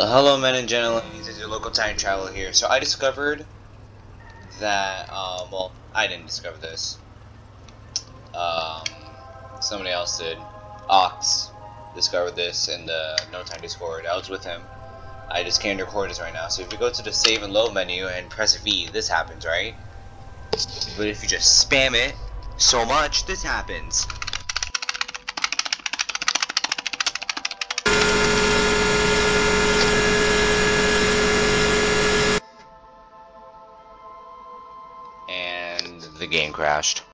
Hello, men and gentlemen. This is your local time traveler here. So I discovered that, well, I didn't discover this. Somebody else did. Ox discovered this in the No Time Discord. I was with him. I just can't record this right now. So if you go to the save and load menu and press V, this happens, right? But if you just spam it so much, this happens. And the game crashed.